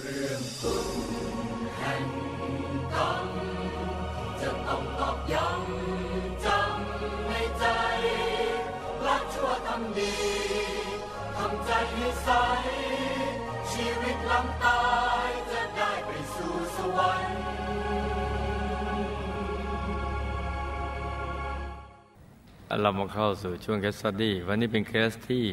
เรื่องทุกข์แห่งกรรมจะต้องตอกย้ำจำในใจละชั่วทำดีทำใจให้ใสชีวิตหลังตายจะได้ไปสู่สวรรค์เรามาเข้าสู่ช่วงเคสสตัดดี้วันนี้เป็นเคสที่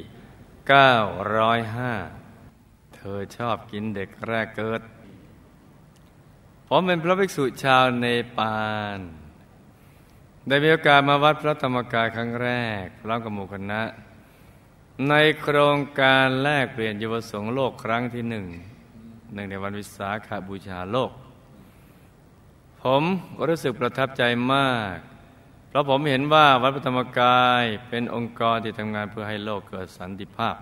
905เธอชอบกินเด็กแรกเกิดผมเป็นพระภิกษุชาวเนปาลได้มีโอกาสมาวัดพระธรรมกายครั้งแรกพร้อมกับหมู่คณะในโครงการแลกเปลี่ยนเยาวสงฆ์โลกครั้งที่หนึ่งในวันวิสาขบูชาโลกผมรู้สึกประทับใจมากเพราะผมเห็นว่าวัดพระธรรมกายเป็นองค์กรที่ทำงานเพื่อให้โลกเกิดสันติภาพ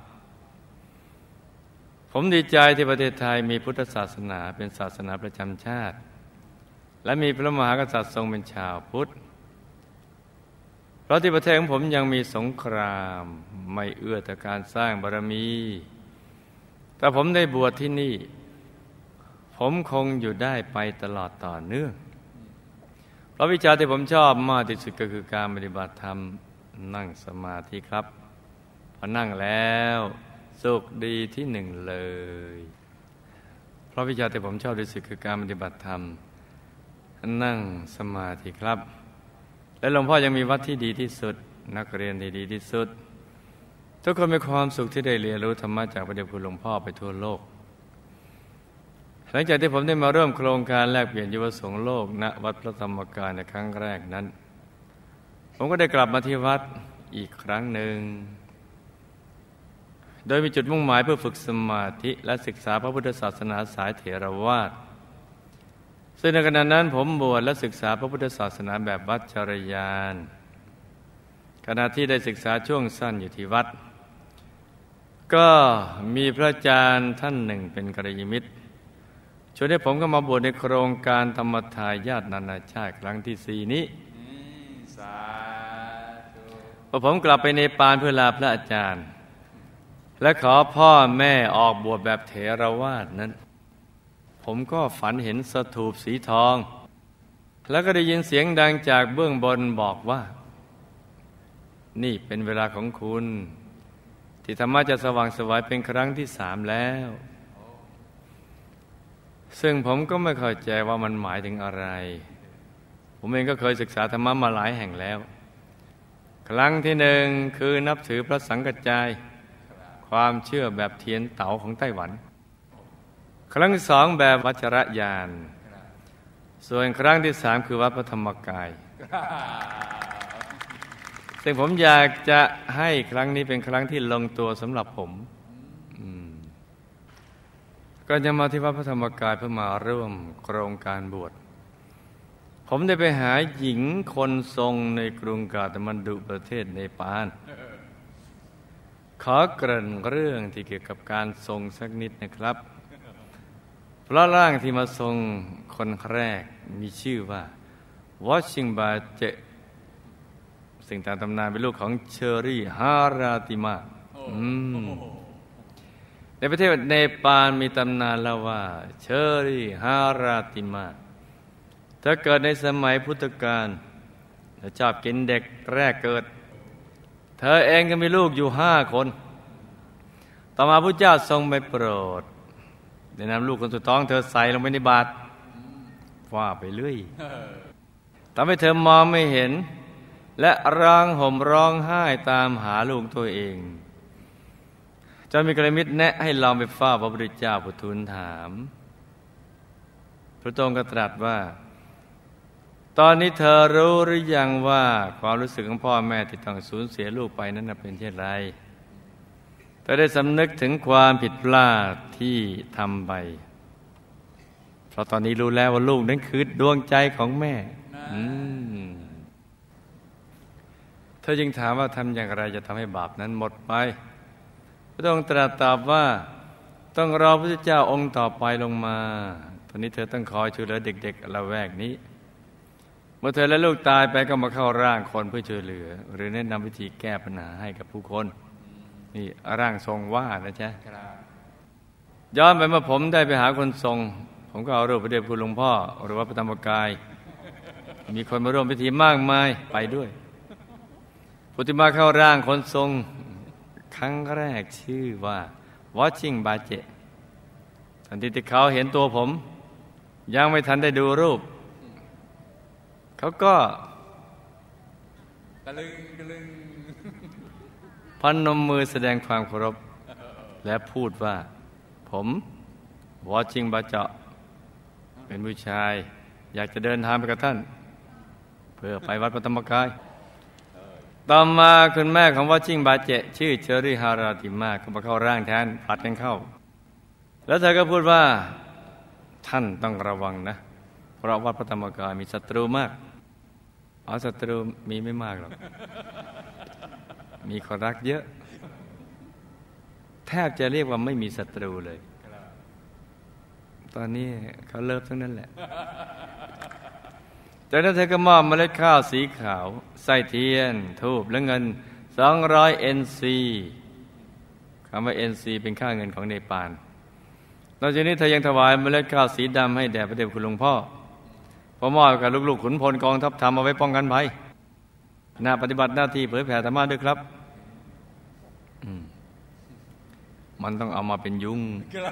ผมดีใจที่ประเทศไทยมีพุทธศาสนาเป็นศาสนาประจำชาติและมีพระมหากษัตริย์ทรงเป็นชาวพุทธเพราะที่ประเทศของผมยังมีสงครามไม่เอื้อต่อการสร้างบารมีแต่ผมได้บวชที่นี่ผมคงอยู่ได้ไปตลอดต่อเนื่องเพราะวิชาที่ผมชอบมากที่สุดก็คือการปฏิบัติธรรมนั่งสมาธิครับพอนั่งแล้วสุขดีที่หนึ่งเลยเพราะวิชาที่ผมชอบที่สุดคือการปฏิบัติธรรมนั่งสมาธิครับและหลวงพ่อยังมีวัดที่ดีที่สุดนักเรียนที่ดีที่สุดทุกคนมีความสุขที่ได้เรียนรู้ธรรมะจากพระเดชคุณหลวงพ่อไปทั่วโลกหลังจากที่ผมได้มาร่วมโครงการแลกเปลี่ยนเยาวสงฆ์โลกณวัดพระธรรมกายในครั้งแรกนั้นผมก็ได้กลับมาที่วัดอีกครั้งหนึ่งโดยมีจุดมุ่งหมายเพื่อฝึกสมาธิและศึกษาพระพุทธศาสนาสายเถรวาทซึ่งในขณะนั้นผมบวชและศึกษาพระพุทธศาสนาแบบวัดจรยานขณะที่ได้ศึกษาช่วงสั้นอยู่ที่วัดก็มีพระอาจารย์ท่านหนึ่งเป็นกัลยาณมิตรชวนให้ผมก็มาบวชในโครงการธรรมทายาทนานาชาติครั้งที่4นี้พอผมกลับไปเนปาลเพื่อลาพระอาจารย์และขอพ่อแม่ออกบวชแบบเถรวาทนั้นผมก็ฝันเห็นสถูปสีทองแล้วก็ได้ยินเสียงดังจากเบื้องบนบอกว่านี่เป็นเวลาของคุณที่ธรรมะจะสว่างไสวเป็นครั้งที่3แล้วซึ่งผมก็ไม่เข้าใจว่ามันหมายถึงอะไรผมเองก็เคยศึกษาธรรมะมาหลายแห่งแล้วครั้งที่1คือนับถือพระสังฆจายความเชื่อแบบเทียนเต๋าของไต้หวันครั้งที่2แบบวัชรยานส่วนครั้งที่3คือวัดพระธรรมกายซึ่งผมอยากจะให้ครั้งนี้เป็นครั้งที่ลงตัวสำหรับผมก่อนจะมาที่วัดพระธรรมกายเพื่อมาร่วมโครงการบวชผมได้ไปหาหญิงคนทรงในกรุงกาฐมาณฑุประเทศเนปาลขอเกริ่นเรื่องที่เกี่ยวกับการทรงสักนิดนะครับเพราะร่างที่มาทรงคนแรกมีชื่อว่าวอชิงบาเจซึ่งตามตำนานเป็นลูกของเชอรี่ฮาราติมาในประเทศเนปาลมีตำนานเล่าว่าเชอรี่ฮาราติมาเธอเกิดในสมัยพุทธกาลและชอบกินเด็กแรกเกิดเธอเองก็มีลูกอยู่5 คนต่อมาพระเจ้าทรงไปโปรดได้นำลูกคนสุดท้องเธอใส่ลงไปในบาตรว่าไปเรื่อยทำให้เธอมองไม่เห็นและร้องห่มร้องไห้ตามหาลูกตัวเองจนมีกัลยาณมิตรแนะให้ลองไปเฝ้าพระพุทธเจ้าเพื่อทูลถามพระองค์ก็ตรัสว่าตอนนี้เธอรู้หรือยังว่าความรู้สึกของพ่อแม่ที่ต้องสูญเสียลูกไปนั้นเป็นเช่นไรเธอได้สำนึกถึงความผิดพลาดที่ทำไปเพราะตอนนี้รู้แล้วว่าลูกนั้นคือดวงใจของแม่เธอจึงถามว่าทำอย่างไรจะทำให้บาปนั้นหมดไปพระองค์ตรัสตอบว่าต้องรอพระพุทธเจ้าองค์ต่อไปลงมาตอนนี้เธอต้องคอยช่วยเหลือเด็กๆละแวกนี้เมื่อเธอและลูกตายไปก็มาเข้าร่างคนเพื่อช่วยเหลือหรือแนะนำวิธีแก้ปัญหาให้กับผู้คนนี่ร่างทรงว่านะจ๊ะย้อนไปเมื่อผมได้ไปหาคนทรงผมก็เอารูปพระเดชคุณหลวงพ่อหรือว่าพระธรรมกายมีคนมาร่วมพิธีมากมายไปด้วยผู้ที่มาเข้าร่างคนทรงครั้งแรกชื่อว่าWatching Baje ทันทีที่เขาเห็นตัวผมยังไม่ทันได้ดูรูปเขาก็ตะลึงตะลึงพนมมือแสดงความเคารพและพูดว่าผมWatching Bajeเป็นผู้ชายอยากจะเดินทางไปกับท่านเพื่อไปวัดพระธรรมกายต่อมาคุณแม่ของWatching Bajeชื่อเชอรี่ฮาราติมาก็มาเข้าร่างแทนผลัดกันเข้าแล้วเธอก็พูดว่าท่านต้องระวังนะเพราะวัดพระธรรมกายมีศัตรูมากศัตรูมีไม่มากหรอกมีคนรักเยอะแทบจะเรียกว่าไม่มีศัตรูเลยตอนนี้เขาเลิฟทั้งนั้นแหละจากนั้นเธอก็มอบเมล็ดข้าวสีขาวไส้เทียนธูปและเงิน200 NC คำว่า NC เป็นค่าเงินของเนปาลนอกจากนี้เธอยังถวายเมล็ดข้าวสีดำให้แด่พระเดชคุณหลวงพ่อพอมอบกับลูกๆขุนพลกองทัพธรรมเอาไว้ป้องกันภัยน่าปฏิบัติหน้าที่เผยแผ่ธรรมะด้วยครับมันต้องเอามาเป็นยุง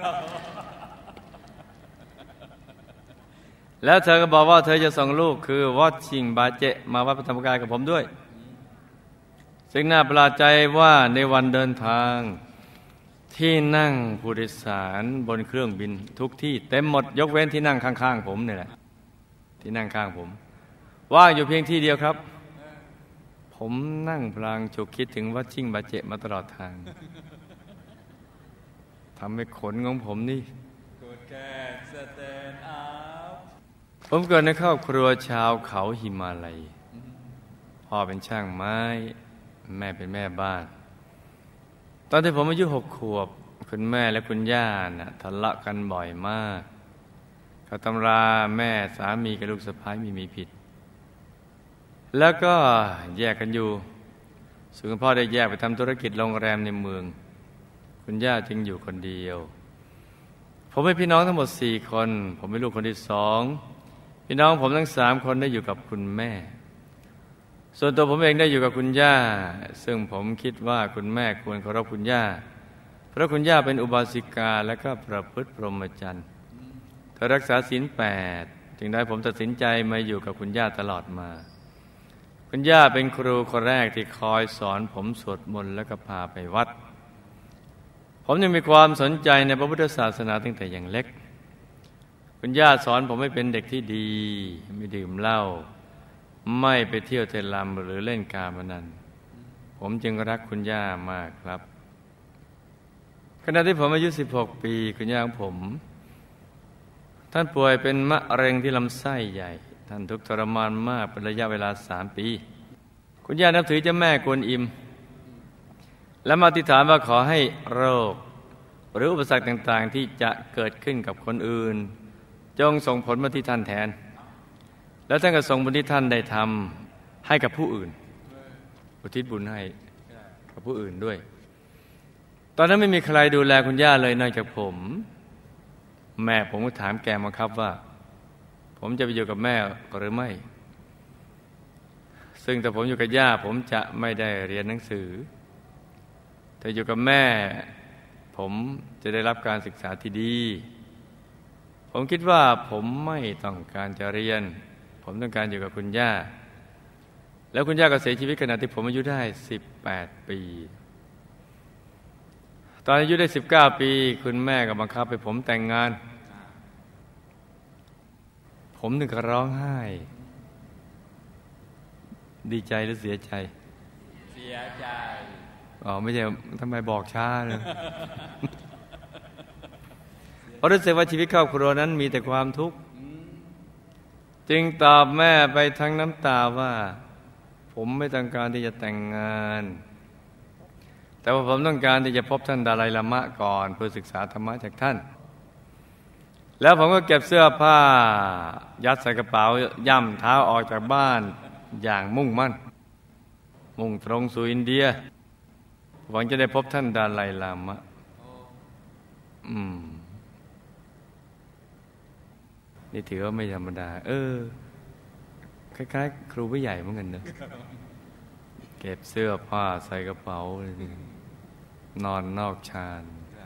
แล้วเธอก็บอกว่าเธอจะส่งลูกคือWatching Bajeมาวัดพระธรรมกายกับผมด้วยซึ่งน่าประหลาดใจว่าในวันเดินทางที่นั่งผู้โดยสารบนเครื่องบินทุกที่เต็มหมดยกเว้นที่นั่งข้างๆผมนี่แหละที่นั่งข้างผมว่างอยู่เพียงที่เดียวครับผมนั่งพลางฉุกคิดถึงWatching Bajeมาตลอดทางทำให้ขนของผมนี่ผมเกิดในครอบครัวชาวเขาหิมาลัยพ่อเป็นช่างไม้แม่เป็นแม่บ้านตอนที่ผมอายุ6 ขวบคุณแม่และคุณย่าน่ะทะเลาะกันบ่อยมากเขาตำราแม่สามีกับลูกสะใภ้ไม่มีผิดแล้วก็แยกกันอยู่ส่วนคุณพ่อได้แยกไปทำธุรกิจโรงแรมในเมืองคุณย่าจึงอยู่คนเดียวผมมีพี่น้องทั้งหมด4 คนผมเป็นลูกคนที่2พี่น้องผมทั้ง3 คนได้อยู่กับคุณแม่ส่วนตัวผมเองได้อยู่กับคุณย่าซึ่งผมคิดว่าคุณแม่ควรเคารพคุณย่าเพราะคุณย่าเป็นอุบาสิกาและก็ประพฤติพรหมจรรย์เธอรักษาศีล 8จึงได้ผมตัดสินใจมาอยู่กับคุณย่าตลอดมาคุณย่าเป็นครูคนแรกที่คอยสอนผมสวดมนต์และก็พาไปวัดผมยังมีความสนใจในพระพุทธศาสนาตั้งแต่ยังเล็กคุณย่าสอนผมให้เป็นเด็กที่ดีไม่ดื่มเหล้าไม่ไปเที่ยวเตะลำหรือเล่นการพนันผมจึงรักคุณย่ามากครับขณะที่ผมอายุ16 ปีคุณย่าของผมท่านป่วยเป็นมะเร็งที่ลำไส้ใหญ่ท่านทุกข์ทรมานมากเป็นระยะเวลา3 ปีคุณย่านับถือเจ้าแม่กวนอิมและมาอธิษฐานว่าขอให้โรคหรืออุปสรรคต่างๆที่จะเกิดขึ้นกับคนอื่นจงส่งผลมาที่ท่านแทนแล้วท่านก็ส่งบุญที่ท่านได้ทำให้กับผู้อื่นอุทิศบุญให้กับผู้อื่นด้วยตอนนั้นไม่มีใครดูแลคุณย่าเลยนอกจากผมแม่ผมก็ถามแกมาครับว่าผมจะไปอยู่กับแม่หรือไม่ซึ่งแต่ผมอยู่กับย่าผมจะไม่ได้เรียนหนังสือแต่อยู่กับแม่ผมจะได้รับการศึกษาที่ดีผมคิดว่าผมไม่ต้องการจะเรียนผมต้องการอยู่กับคุณย่าแล้วคุณย่าก็เสียชีวิตขณะที่ผมอายุได้18 ปีตอนอายุได้19 ปีคุณแม่ก็บังคับให้ผมแต่งงานผมถึงกับร้องไห้ดีใจหรือเสียใจเสียใจไม่ใช่ทำไมบอกช้าเลยเพราะรู้สึกว่าชีวิตครอบครัวนั้นมีแต่ความทุกข์จึงตอบแม่ไปทั้งน้ำตาว่าผมไม่ต้องการที่จะแต่งงานแต่ว่าผมต้องการที่จะพบท่านดาไลลามะก่อนเพื่อศึกษาธรรมะจากท่านแล้วผมก็เก็บเสื้อผ้ายัดใส่กระเป๋าย่ำเท้าออกจากบ้านอย่างมุ่งมั่นมุ่งตรงสู่อินเดียหวังจะได้พบท่านดาไลลามะนี่ถือว่าไม่ธรรมดาคล้ายๆครูผู้ใหญ่เหมือนกันเนอะเก็บเสื้อผ้าใส่กระเป๋านอนนอกชาน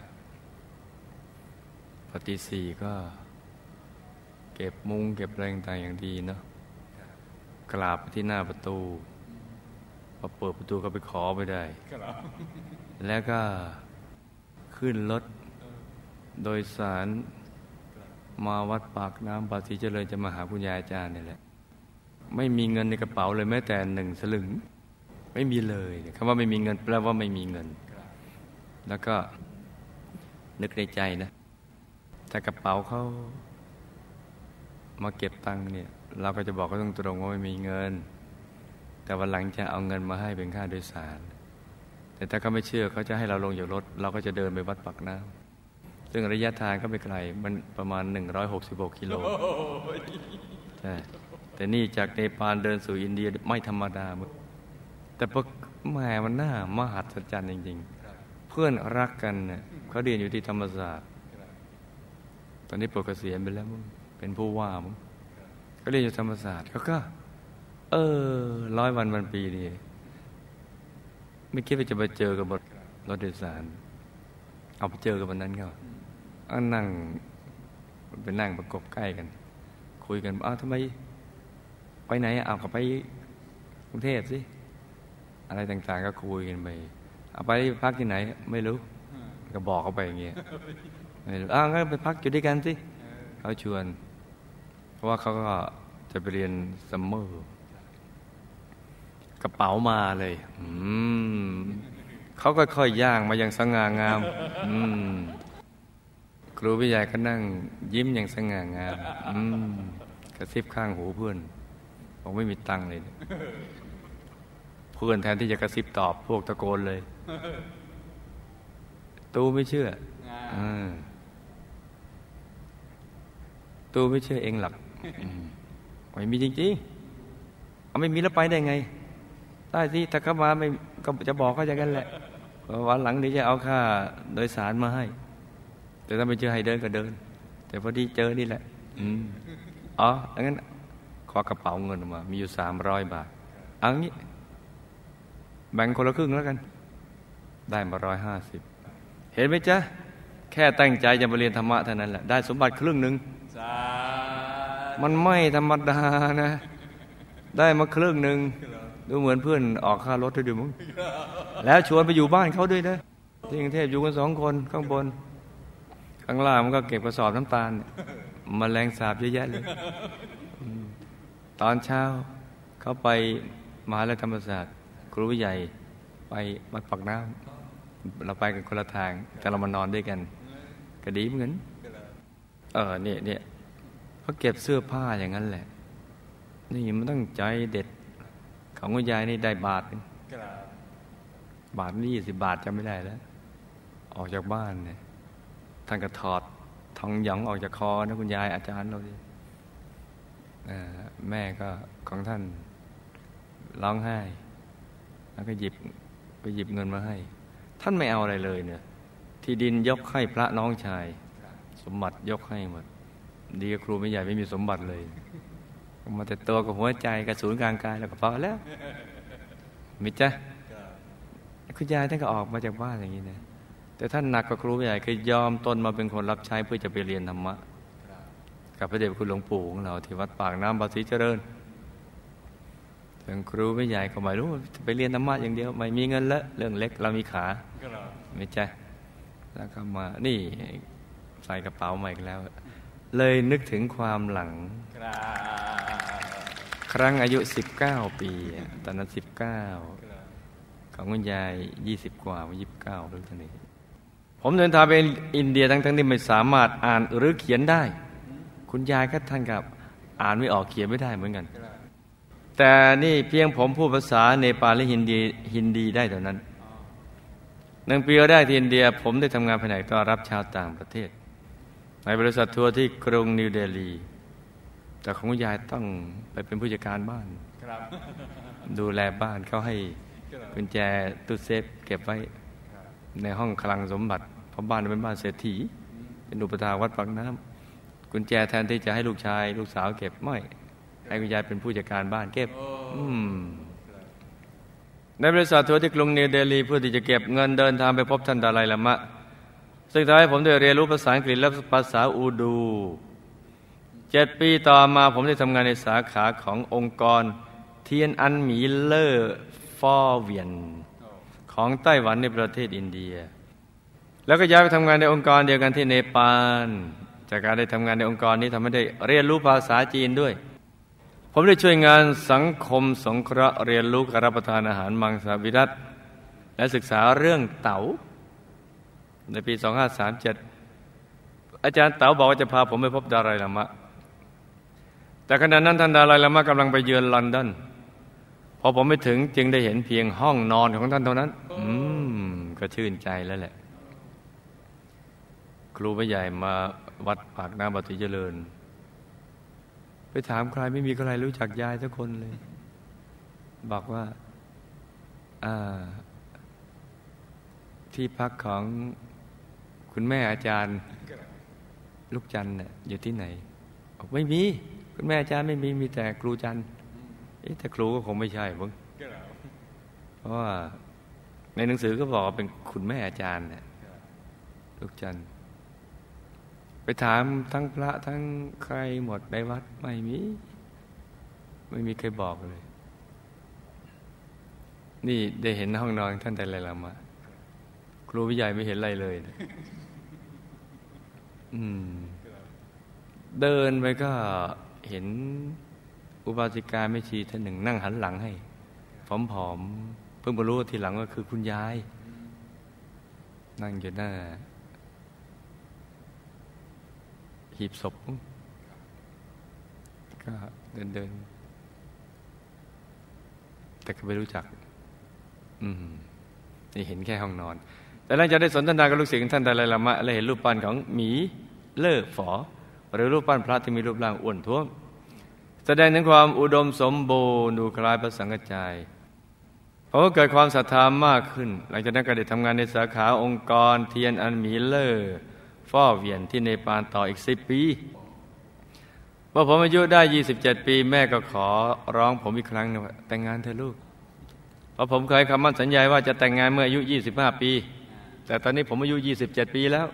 ปฏิสี่ก็เก็บมุ้งเก็บแรงต่างอย่างดีเนาะกราบไปที่หน้าประตูพอเปิดประตูก็ไปขอไปได้แล้วก็ขึ้นรถโดยสารมาวัดปากน้ำภาษีเจริญจะมาหาคุณยายอาจารย์นี่แหละไม่มีเงินในกระเป๋าเลยแม้แต่1 สลึงไม่มีเลยคำว่าไม่มีเงินแปลว่าไม่มีเงินแล้วก็นึกในใจนะแต่กระเป๋าเขามาเก็บตังค์เนี่ยเราก็จะบอกเขาตรงๆว่าไม่มีเงินแต่วันหลังจะเอาเงินมาให้เป็นค่าโดยสารแต่ถ้าเขาไม่เชื่อเขาจะให้เราลงจากรถเราก็จะเดินไปวัดปากน้ำซึ่งระยะทางก็ไม่ไกลมันประมาณ166 กิโลใช่แต่นี่จากเนปาลเดินสู่อินเดียไม่ธรรมดาแต่พวกแม่มันน่ามหัศจรรย์จริงๆเพื่อนรักกันเนี่ยเขาเรียนอยู่ที่ธรรมศาสตร์ตอนนี้ปลดเกษียณไปแล้วมั้งเป็นผู้ว่ามั้งเขาเรียนอยู่ธรรมศาสตร์เขาก็100 วันพันปีนี่ไม่คิดว่าจะไปเจอกับบนรถโดยสารเอาไปเจอกับวันนั้นเขานั่งไปนั่งประกบใกล้กันคุยกันทำไมไปไหนเอาก็ไปกรุงเทพสิอะไรต่างๆก็คุยกันไปเอาไปพักที่ไหนไม่รู้ก็บอกเขาไปอย่างเงี้ยไม่รู้งั้นไปพักอยู่ด้วยกันสิเขาชวนเพราะว่าเขาก็จะไปเรียนซัมเมอร์กระเป๋ามาเลยเขาก็ค่อยย่างมาอย่างสง่างามครูผู้ใหญ่ก็นั่งยิ้มอย่างสง่างามกระซิบข้างหูเพื่อนบอกไม่มีตังค์เลยเพื่อนแทนที่จะกระซิบตอบพวกตะโกนเลยตูไม่เชื่อตูไม่เชื่อเองหรอกไม่มีจริงๆไม่มีแล้วไปได้ไงได้สิถ้าเขามาไม่ก็จะบอกเขาอย่างนั้นแหละวันหลังนี้จะเอาค่าโดยสารมาให้แต่ถ้าไม่เจอให้เดินก็เดินแต่พอดีเจอนี่แหละงั้นขอกระเป๋าเงินมามีอยู่300 บาทงี้แบ่งคนละครึ่งแล้วกันได้มา150เห็นไหมจ๊ะแค่ตั้งใจจะมาเรียนธรรมะเท่านั้นแหละได้สมบัติครึ่งหนึ่งมันไม่ธรรมดานะได้มาครึ่งหนึ่งดูเหมือนเพื่อนออกค่ารถด้วยดูมั้งแล้วชวนไปอยู่บ้านเขาด้วยนะที่กรุงเทพอยู่กัน2 คนข้างบนข้างล่างมันก็เก็บกระสอบน้ำตาลแมลงสาบเยอะแยะเลยตอนเช้าเขาไปมหาวิทยาลัยธรรมศาสตร์ครูใหญ่ไปวัดปากน้ำเราไปกันคนละทางแต่เรามานอนด้วยกันก็ดีเหมือนเนี่ยเขาเก็บเสื้อผ้าอย่างนั้นแหละนี่มันต้องใจเด็ดของคุณยายนี่ได้บาทนึงบาทนี่20 บาทจำไม่ได้แล้วออกจากบ้านเนี่ยท่านก็ถอดทองหยองออกจากคอนะคุณยายอาจารย์เราดิแม่ก็ของท่านร้องไห้แล้วก็ไปหยิบเงินมาให้ท่านไม่เอาอะไรเลยเนี่ยที่ดินยกให้พระน้องชายสมบัติยกให้หมดดีกับครูไม่ใหญ่ไม่มีสมบัติเลยมาแต่ตัวกับหัวใจกับศูนย์กลางกายแล้วก็พอแล้วมิจ๊ะคุณยายท่านก็ออกมาจากบ้านอย่างนี้นะแต่ท่านหนักกว่าครูใหญ่คือยอมตนมาเป็นคนรับใช้เพื่อจะไปเรียนธรรมะกับพระเดชคุณหลวงปู่ของเราที่วัดปากน้ำภาษีเจริญถึงครูไม่ใหญ่ก็ไม่รู้ไปเรียนธรรมะอย่างเดียวไม่มีเงินละเรื่องเล็กเรามีขาไม่ใช่แล้วก็มานี่ใส่กระเป๋าใหม่แล้วเลยนึกถึงความหลังครั้งอายุ19 ปีตอนนั้น19ของคุณยาย20 กว่า29หรือเท่านี้ผมเดินทางไปอินเดียทั้งที่ไม่สามารถอ่านหรือเขียนได้คุณยายก็ท่านกับอ่านไม่ออกเขียนไม่ได้เหมือนกันแต่นี่เพียงผมพูดภาษาเนปาลและฮินดีได้เท่านั้น1 ปีได้ที่อินเดียผมได้ทำงานแผนกต้อนรับชาวต่างประเทศในบริษัททัวร์ที่กรุงนิวเดลีแต่ของคุณยายต้องไปเป็นผู้จัดการบ้านดูแลบ้านเขาให้กุญแจตู้เซฟเก็บไว้ในห้องคลังสมบัติเพราะบ้านเป็นบ้านเศรษฐีเป็นอุปถากวัดปากน้ำกุญแจแทนที่จะให้ลูกชายลูกสาวเก็บไม่ให้คุณยายเป็นผู้จัดการบ้านเก็บในบริษัททัวร์ที่กรุงนิวเดลีเพื่อที่จะเก็บเงินเดินทางไปพบท่านดาไลลามะซึ่งทำให้ผมได้เรียนรู้ภาษาอังกฤษและภาษาอูดู7 ปีต่อมาผมได้ทำงานในสาขาขององค์กรเทียนอันหมีเลอร์ฟอเวียนของไต้หวันในประเทศอินเดียแล้วก็ย้ายไปทำงานในองค์กรเดียวกันที่เนปาลจากการได้ทำงานในองค์กรนี้ทำให้ได้เรียนรู้ภาษาจีนด้วยผมได้ช่วยงานสังคมสงเคราะห์เรียนรู้การรับประทานอาหารมังสวิรัติและศึกษาเรื่องเต๋าในปี 2537 อาจารย์เต๋าบอกว่าจะพาผมไปพบดาไลลามะแต่ขณะนั้นท่านดาไลลามะกำลังไปเยือนลอนดอนพอผมไปถึงจึงได้เห็นเพียงห้องนอนของท่านเท่านั้นก็ชื่นใจแล้วแหละครูผู้ใหญ่มาวัดปากน้ำบัติเจริญไปถามใครไม่มีใครรู้จักยายสักคนเลยบอกว่าที่พักของคุณแม่อาจารย์ลูกจันทร์เนี่ยอยู่ที่ไหนบอกไม่มีคุณแม่อาจารย์ไม่มีแต่ครูจันทร์แต่ครูก็คงไม่ใช่มั้งเพราะว่าในหนังสือก็บอกว่าเป็นคุณแม่อาจารย์เนี่ยลูกจันทร์ไปถามทั้งพระทั้งใครหมดในวัดไม่มีใครบอกเลยนี่ได้เห็นห้องนอนท่านแต่ละมาครูวิใหญ่ไม่เห็นอะไรเลยนะเดินไปก็เห็นอุบาสิกาแม่ชีท่านหนึ่งนั่งหันหลังให้ผอมๆเพิ่งมารู้ทีหลังว่าคือคุณยายนั่งอยู่หน้าหีบศพก็เดินแต่ก็ไม่รู้จักนี่เห็นแค่ห้องนอนแต่หลังจากได้สนทนากับลูกศิษย์ท่านดาไลลามะและเห็นรูปปั้นของหมีเล่อฝอหรือรูปปั้นพระที่มีรูปร่างอ้วนท้วมแสดงถึงความอุดมสมบูรณ์ดูคล้ายพระสังฆจายผมก็เกิดความศรัทธามากขึ้นหลังจากนั้นก็ได้ทำงานในสาขาองค์กรเทียนอันหมีเล่อฟอเวียนที่เนปาลต่ออีก10 ปีพอผมอายุได้27 ปีแม่ก็ขอร้องผมอีกครั้งนึงว่าแต่งงานเถอะลูกเพราะผมเคยคำมั่นสัญญาว่าจะแต่งงานเมื่ออายุ25 ปีแต่ตอนนี้ผมอายุ27 ปีแล้ว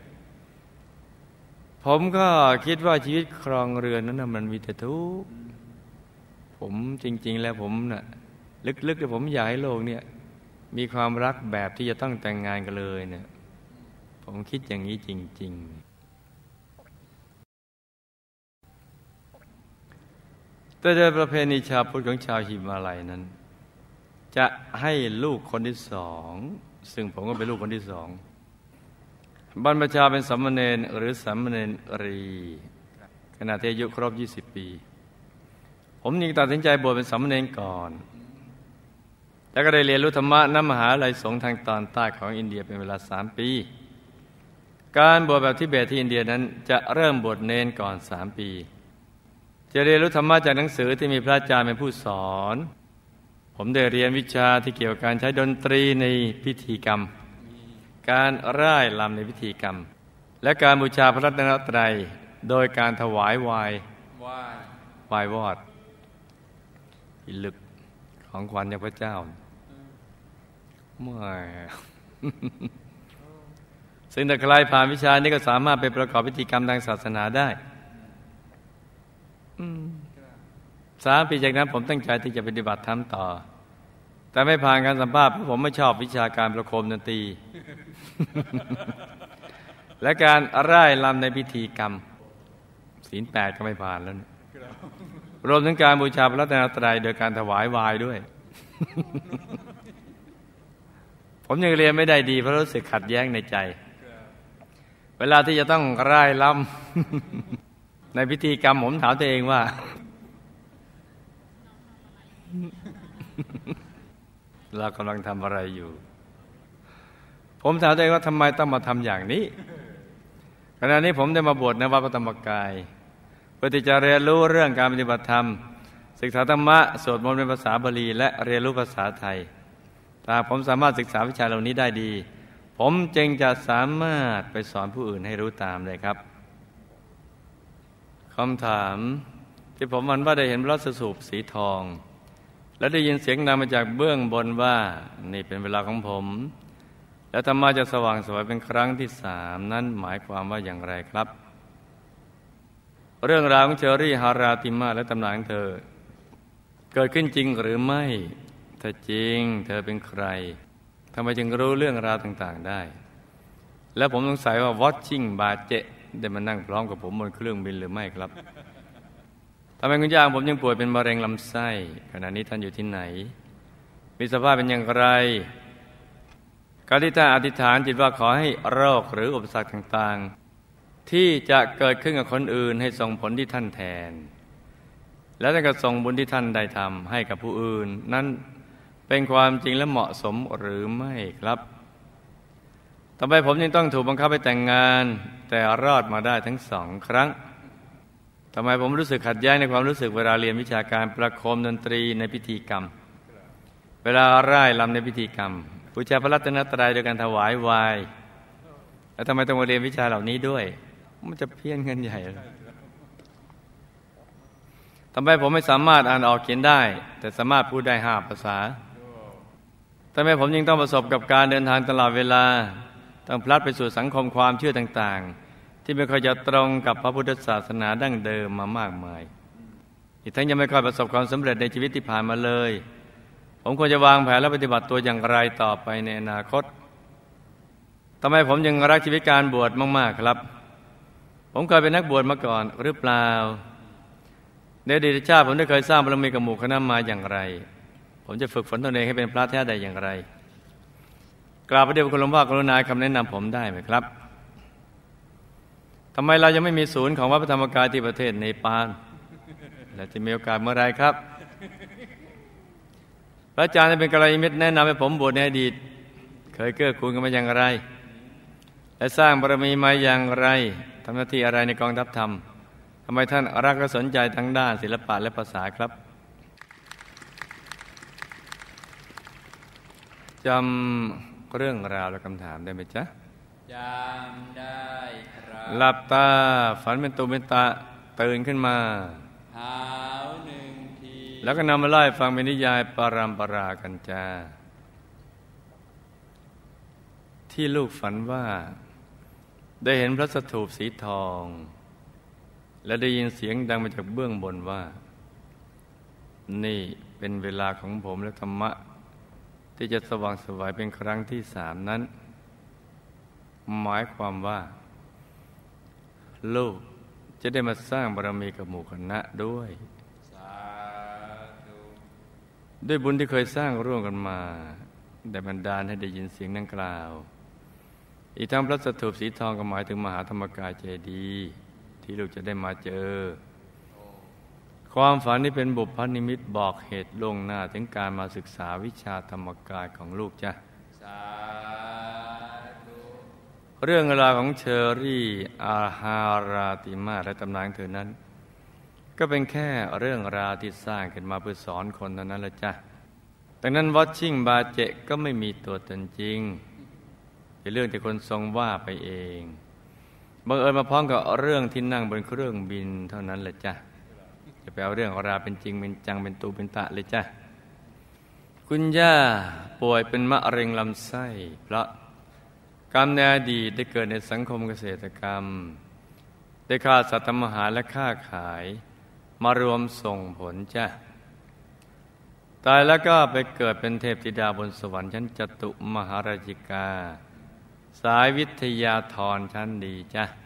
ผมก็คิดว่าชีวิตครองเรือนนั้นมันมีแต่ทุกข์ผมจริงๆแล้วผมน่ะลึกๆผมอยากให้โลกเนี่ยมีความรักแบบที่จะต้องแต่งงานกันเลยเนี่ยผมคิดอย่างนี้จริงๆแต่โดยประเพณีชาวพุทธของชาวหิมาลัยนั้นจะให้ลูกคนที่2ซึ่งผมก็เป็นลูกคนที่2บรรพชาเป็นสามเณรหรือสามเณรีขณะที่อายุครบ20 ปีผมจึงตัดสินใจบวชเป็นสามเณรก่อนแล้วก็ได้เรียนรู้ธรรมะณมหาวิทยาลัยสงฆ์ทางตอนใต้ของอินเดียเป็นเวลา3 ปีการบวชแบบทิเบตที่อินเดียนั้นจะเริ่มบวชเณรก่อน3 ปีจะเรียนรู้ธรรมะจากหนังสือที่มีพระอาจารย์เป็นผู้สอนผมได้เรียนวิชาที่เกี่ยวกับการใช้ดนตรีในพิธีกรรมการร่ายรำในพิธีกรรมและการบูชาพระรัตนตรัยโดยการถวายวายวอดอิลึกของขวัญจากพระเจ้าไม่ซึ่งถ้าใครผ่านวิชานี้ก็สามารถไปประกอบพิธีกรรมทางศาสนาได้3 ปีจากนั้นผมตั้งใจที่จะปฏิบัติธรรมต่อแต่ไม่ผ่านการสัมภาษณ์เพราะผมไม่ชอบวิชาการประโคมดนตรี และการร่ายรำในพิธีกรรมศีล 8ก็ไม่ผ่านแล้วนะรวมถึงการบูชาพระรัตนตรัยโดยการถวายวายด้วย ผมยังเรียนไม่ได้ดีเพราะรู้สึกขัดแย้งในใจเวลาที่จะต้องร่ายรำในพิธีกรรมผมถามตัวเองว่า เรากำลังทำอะไรอยู่ผมถามตัวเองว่าทำไมต้องมาทำอย่างนี้ขณะนี้ผมได้มาบวชในวัดพระธรรมกายเพื่อที่จะเรียนรู้เรื่องการปฏิบัติธรรมศึกษาธรรมะสวดมนต์เป็นภาษาบาลีและเรียนรู้ภาษาไทยถ้าผมสามารถศึกษาวิชาเหล่านี้ได้ดีผมจึงจะสามารถไปสอนผู้อื่นให้รู้ตามเลยครับคำถามที่ผมวันว่าได้เห็นพระสูบสีทองและได้ยินเสียงดังมาจากเบื้องบนว่านี่เป็นเวลาของผมและธรรมะจะสว่างสวยเป็นครั้งที่3นั้นหมายความว่าอย่างไรครับเรื่องราวของเชอรี่ฮาราติมาและตำนานของเธอเกิดขึ้นจริงหรือไม่ถ้าจริงเธอเป็นใครทำไมจึงรู้เรื่องราวต่างๆได้และผมสงสัยว่า Watching บาเจได้มานั่งพร้อมกับผมบนเครื่องบินหรือไม่ครับทำไมคุณย่าผมยังป่วยเป็นมะเร็งลำไส้ขณะนี้ท่านอยู่ที่ไหนมีสภาพเป็นอย่างไรการที่ท่านอธิษฐานจิตว่าขอให้โรคหรืออุปสรรคต่างๆที่จะเกิดขึ้นกับคนอื่นให้ส่งผลที่ท่านแทนและท่านก็ส่งบุญที่ท่านได้ทำให้กับผู้อื่นนั้นเป็นความจริงและเหมาะสมหรือไม่ครับต่อไปผมยังต้องถูกบังคับให้แต่งงานแต่รอดมาได้ทั้ง2 ครั้งทำไมผมรู้สึกขัดแย้งในความรู้สึกเวลาเรียนวิชาการประโคมดนตรีในพิธีกรรมเวลาร่ายรำในพิธีกรรมบูชาพระรัตนตรัยโดยการถวายวายแล้วทำไมต้องมาเรียนวิชาเหล่านี้ด้วยมันจะเพี้ยนเงินใหญ่เลยทำไมผมไม่สามารถอ่านออกเขียนได้แต่สามารถพูดได้5 ภาษาทำไมผมยังต้องประสบกับการเดินทางตลอดเวลาต้องพลัดไปสู่สังคมความเชื่อต่างๆที่ไม่ค่อยจะตรงกับพระพุทธศาสนาดั้งเดิมมามากมายอีกทั้งยังไม่ค่อยประสบความสำเร็จในชีวิตที่ผ่านมาเลยผมควรจะวางแผนและปฏิบัติตัวอย่างไรต่อไปในอนาคตทำไมผมยังรักชีวิตการบวชมากๆครับผมเคยเป็นนักบวชมาก่อนหรือเปล่าในอดีตชาติผมได้เคยสร้างบารมีกับหมู่คณะมาอย่างไรผมจะฝึกฝนตนเองให้เป็นพระแท้ได้อย่างไรกราบพระเดชพระคุณหลวงพ่อกรุณาคำแนะนำผมได้ไหมครับทำไมเรายังไม่มีศูนย์ของวัดพระธรรมกายที่ประเทศเนปาลและจะมีโอกาสเมื่อไรครับพระอาจารย์เป็นกัลยาณมิตรแนะนำให้ผมบวชในอดีตเคยเกื้อกูลกันมาอย่างไรและสร้างบารมีมาอย่างไรทำหน้าที่อะไรในกองทัพธรรมทำไมท่านรักและสนใจทั้งด้านศิลปะและภาษาครับจำเรื่องราวและคำถามได้ไหมจ๊ะจำได้ครับหลับตาฝันเป็นตุเป็นตะตื่นขึ้นมาหาว1 ทีแล้วก็นำมาไล่ฟังเป็นนิยายปรัมปรากันจ้าที่ลูกฝันว่าได้เห็นพระสถูปสีทองและได้ยินเสียงดังมาจากเบื้องบนว่านี่เป็นเวลาของผมและธรรมะที่จะสว่างไสวเป็นครั้งที่3นั้นหมายความว่าลูกจะได้มาสร้างบารมีกับหมู่คณะด้วยด้วยบุญที่เคยสร้างร่วมกันมาได้บันดาลให้ได้ยินเสียงดังกล่าวอีกทั้งพระสถูปสีทองก็หมายถึงมหาธรรมกายเจดีย์ที่ลูกจะได้มาเจอความฝันนี้เป็นบุพนิมิตบอกเหตุล่วงหน้าถึงการมาศึกษาวิชาธรรมกายของลูกจ้ะเรื่องราวของเชอรี่อาฮาราติมาและตำนานเธอนั้นก็เป็นแค่เรื่องราวที่สร้างขึ้นมาเพื่อสอนคนเท่านั้นละจ้ะดังนั้น Watching บาเจก็ไม่มีตัวตนจริงเป็นเรื่องที่คนทรงว่าไปเองบังเอิญมาพร้อมกับเรื่องที่นั่งบนเครื่องบินเท่านั้นแหละจ้ะจะไปเอาเรื่องราวเป็นจริงเป็นจังเป็นตูเป็นตะเลยจ้ะคุณย่าป่วยเป็นมะเร็งลำไส้เพราะกรรมในอดีตได้เกิดในสังคมเกษตรกรรมได้ฆ่าสัตว์ทำอาหารและค้าขายมารวมส่งผลจ้ะตายแล้วก็ไปเกิดเป็นเทพธิดาบนสวรรค์ชั้นจตุมหาราชิกาสายวิทยาธรชั้นดีจ้ะ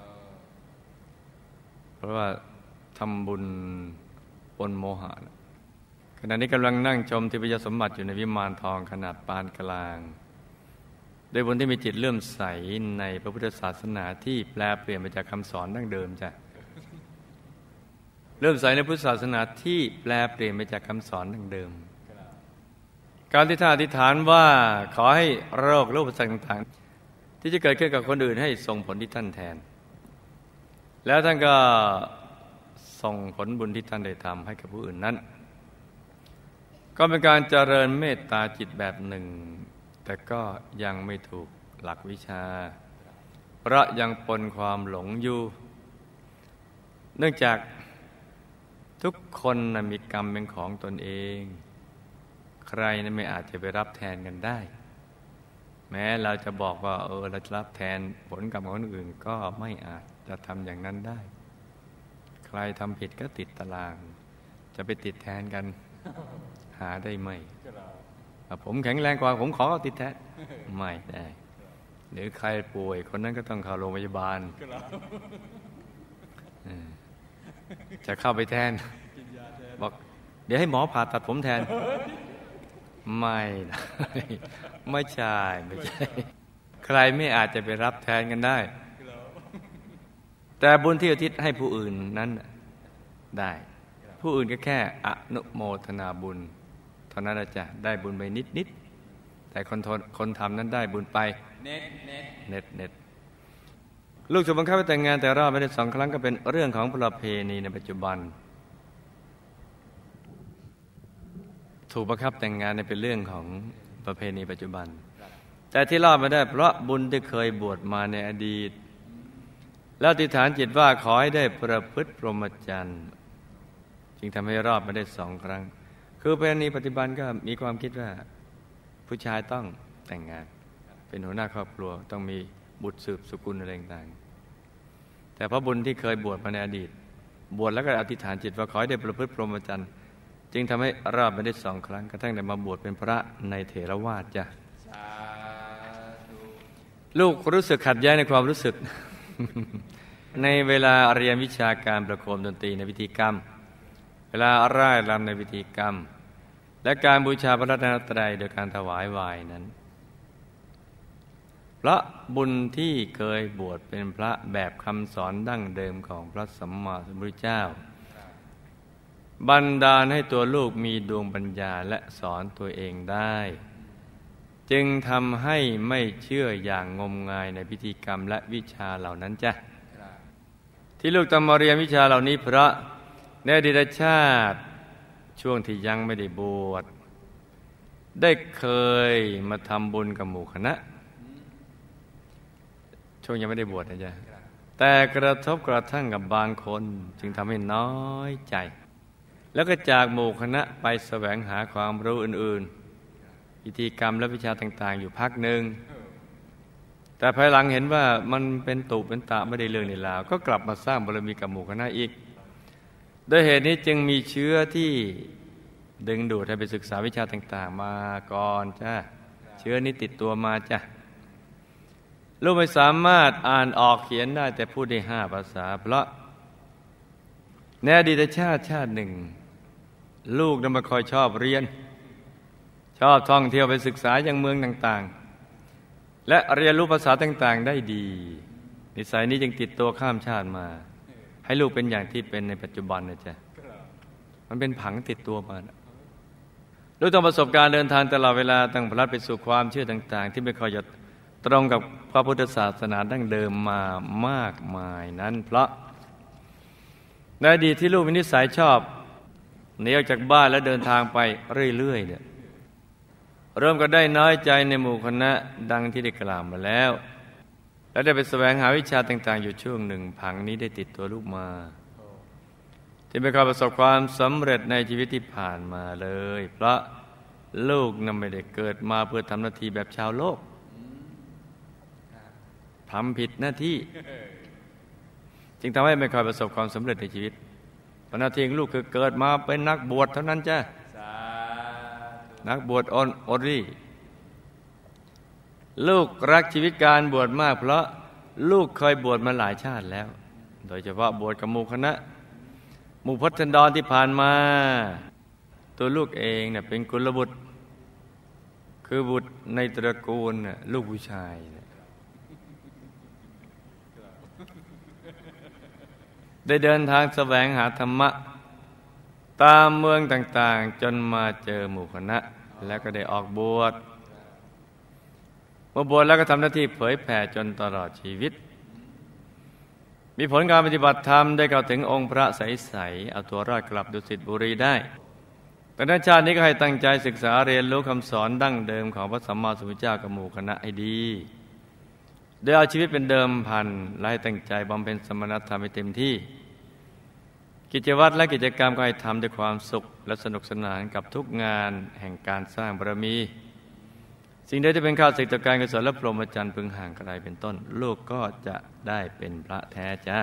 เพราะว่าทำบุญปนโมหะขณะนี้กำลังนั่งชมทิพยสมบัติอยู่ในวิมานทองขนาดปานกลางโดยบุญที่มีจิตเลื่อมใสในพระพุทธศาสนาที่แปลเปลี่ยนไปจากคำสอนดั้งเดิมจ้ะเลื่อมใสในพุทธศาสนาที่แปลเปลี่ยนไปจากคำสอนดั้งเดิมการที่ท่านอธิษฐานว่าขอให้โรคหรืออุปสรรคต่างๆที่จะเกิดขึ้นกับคนอื่นให้ส่งผลที่ท่านแทนแล้วท่านก็ส่งผลบุญที่ท่านได้ทำให้กับผู้อื่นนั้นก็เป็นการเจริญเมตตาจิตแบบหนึ่งแต่ก็ยังไม่ถูกหลักวิชาเพราะยังปนความหลงอยู่เนื่องจากทุกคนมีกรรมเป็นของตนเอง ใครนั้นไม่อาจจะไปรับแทนกันได้ แม้เราจะบอกว่าเราจะรับแทนผลกรรมของคนอื่นก็ไม่อาจจะทำอย่างนั้นได้ ใครทำผิดก็ติดตาราง จะไปติดแทนกัน หาได้ไหมผมแข็งแรงกว่าผมขอติดแทนไม่ได้หรือใครป่วยคนนั้นก็ต้องเข้าโรงพยาบาลจะเข้าไปแทนบอกเดี๋ยวให้หมอผ่าตัดผมแทนไม่ได้ไม่ใช่ใครไม่อาจจะไปรับแทนกันได้แต่บุญที่อุทิศให้ผู้อื่นนั้นได้ผู้อื่นก็แค่อนุโมทนาบุญเท่านั้นจะได้บุญไปนิดแต่คนทำนั้นได้บุญไปเน็ตลูกถูกบังคับให้แต่งงานแต่รอบไม่ได้2 ครั้งก็เป็นเรื่องของประเพณีในปัจจุบันถูกบังคับแต่งงานเป็นเรื่องของประเพณีปัจจุบันแต่ที่รอดมาได้เพราะบุญที่เคยบวชมาในอดีตแล้วอธิษฐานจิตว่าขอให้ได้ประพฤติพรหมจรรย์จึงทำให้รอดมาได้2 ครั้งคือประเพณีปัจจุบันก็มีความคิดว่าผู้ชายต้องแต่งงานเป็นหัวหน้าครอบครัวต้องมีบุตรสืบสกุลอะไรต่างๆแต่เพราะบุญที่เคยบวชมาในอดีตบวชแล้วก็อธิษฐานจิตว่าขอให้ได้ประพฤติพรหมจรรย์จึงทำให้รอดมาได้2 ครั้งกระทั่งได้มาบวชเป็นพระในเถรวาทจ้ะลูกรู้สึกขัดแย้งในความรู้สึก ในเวลาเรียนวิชาการประโคมดนตรีในพิธีกรรมเวลาร่ายรำในพิธีกรรมและการบูชาพระรัตนตรัยโดยการถวายวายนั้นเพราะบุญที่เคยบวชเป็นพระแบบคำสอนดั้งเดิมของพระสัมมาสัมพุทธเจ้าบันดาลให้ตัวลูกมีดวงปัญญาและสอนตัวเองได้จึงทำให้ไม่เชื่ออย่างงมงายในพิธีกรรมและวิชาเหล่านั้นจ้ะที่ลูกต้องมาเรียนวิชาเหล่านี้เพราะในอดีตชาติช่วงที่ยังไม่ได้บวชได้เคยมาทำบุญกับหมู่คณะช่วงยังไม่ได้บวชนะจ๊ะแต่กระทบกระทั่งกับบางคนจึงทำให้น้อยใจแล้วก็จากหมู่คณะไปแสวงหาความรู้อื่นๆพิธีกรรมและวิชาต่างๆอยู่พักหนึ่งแต่ภายหลังเห็นว่ามันเป็นตุเป็นตะไม่ได้เรื่องในราวก็กลับมาสร้างบารมีกับหมู่คณะอีกโดยเหตุนี้จึงมีเชื้อที่ดึงดูดให้ไปศึกษาวิชาต่างๆมาก่อนจ้ะเชื้อนี้ติดตัวมาจ้ะลูกไม่สามารถอ่านออกเขียนได้แต่พูดได้5 ภาษาเพราะในอดีตชาติหนึ่งลูกนั้นมาคอยชอบเรียนชอบท่องเที่ยวไปศึกษายังเมืองต่างๆและเรียนรู้ภาษาต่างๆได้ดีนิสัยนี้จึงติดตัวข้ามชาติมาให้ลูกเป็นอย่างที่เป็นในปัจจุบันนะจ๊ะมันเป็นผังติดตัวมาลูกต้องประสบการณ์เดินทางตลอดเวลาตั้งพลัดไปสู่ความเชื่อต่างๆที่ไม่ค่อยจะตรงกับพระพุทธศาสนาดั้งเดิมมามากมายนั้นเพราะในอดีตที่ลูกมีนิสัยชอบหนีออกจากบ้านและเดินทางไปเรื่อยๆเนี่ยเริ่มก็ได้น้อยใจในหมู่คณะดังที่ได้กล่าวมาแล้วและได้ไปแสวงหาวิชาต่างๆอยู่ช่วงหนึ่งผังนี้ได้ติดตัวลูกมาที่ไม่เคยประสบความสำเร็จในชีวิตที่ผ่านมาเลยเพราะลูกนั้นไม่ได้เกิดมาเพื่อทำหน้าที่แบบชาวโลกทำผิดหน้าที่จึงทำให้ไม่ค่อยประสบความสำเร็จในชีวิตเพราะหน้าที่ของลูกคือเกิดมาเป็นนักบวชเท่านั้นจ้ะนักบวชอดรี่ลูกรักชีวิตการบวชมากเพราะลูกเคยบวชมาหลายชาติแล้วโดยเฉพาะบวชกับหมู่คณะหมู่พจนดรที่ผ่านมาตัวลูกเองเนี่ยเป็นกุลบุตรคือบุตรในตระกูลลูกผู้ชายได้เดินทางแสวงหาธรรมะตามเมืองต่างๆจนมาเจอหมู่คณะแล้วก็ได้ออกบวชเมื่อบวชแล้วก็ทำหน้าที่เผยแผ่จนตลอดชีวิตมีผลการปฏิบัติธรรมได้เข้าถึงองค์พระใสๆเอาตัวรอดกลับดุสิตบุรีได้แต่ในชาตินี้ก็ให้ตั้งใจศึกษาเรียนรู้คำสอนดั้งเดิมของพระสัมมาสัมพุทธเจ้ากับหมู่คณะให้ดีโดยเอาชีวิตเป็นเดิมพันและให้ตั้งใจบำเพ็ญสมณธรรมให้เต็มที่กิจวัตรและกิจกรรมก็ให้ทำด้วยความสุขและสนุกสนานกับทุกงานแห่งการสร้างบารมีสิ่งใดที่เป็นข้าศึกต่อการกุศลและพรหมจรรย์พึงห่างไกลเป็นต้นลูกก็จะได้เป็นพระแท้จ้า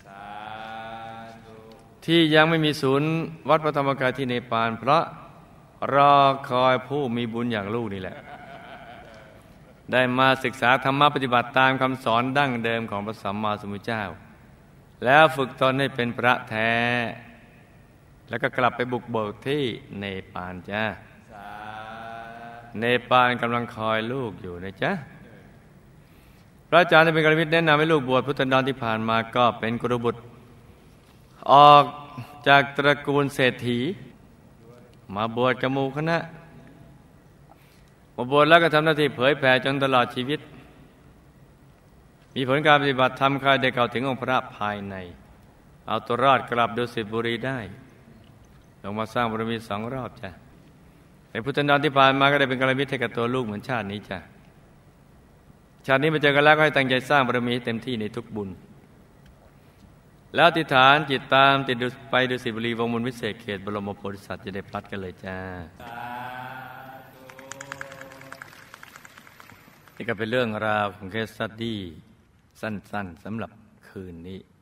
ที่ยังไม่มีศูนย์วัดพระธรรมกายที่เนปาลเพราะรอคอยผู้มีบุญอย่างลูกนี่แหละได้มาศึกษาธรรมะปฏิบัติตามคำสอนดั้งเดิมของพระสัมมาสัมพุทธเจ้าแล้วฝึกตนให้เป็นพระแท้แล้วก็กลับไปบุกเบิกที่เนปาลจ้าเนปาลกำลังคอยลูกอยู่นะจ๊ะพระอาจารย์ได้เป็นกัลยาณมิตรแนะนำให้ลูกบวชพุทธันดรที่ผ่านมาก็เป็นกุลบุตรออกจากตระกูลเศรษฐีมาบวชกับหมู่คณะมาบวชแล้วก็ทำหน้าที่เผยแผ่จนตลอดชีวิตมีผลการปฏิบัติธรรมใครได้เข้าถึงองค์พระภายในเอาตัวรอดกลับดุสิตบุรีได้ลงมาสร้างบารมี2 รอบจ้ะในพุทธันดรที่ผ่านมาก็ได้เป็นกัลยาณมิตรให้กับตัวลูกเหมือนชาตินี้จ้ะชาตินี้มาเจอกันแล้วก็ให้ตั้งใจสร้างบารมีให้เต็มที่ในทุกบุญแล้วอธิษฐานจิตตามติดไปดุสิตบุรีวงมนต์วิเศษเขตบรมโพธิสัตว์จะได้พลัดกันเลยจ้านี่ก็เป็นเรื่องราวของเคสสตั๊ดดี้สั้นๆสำหรับคืนนี้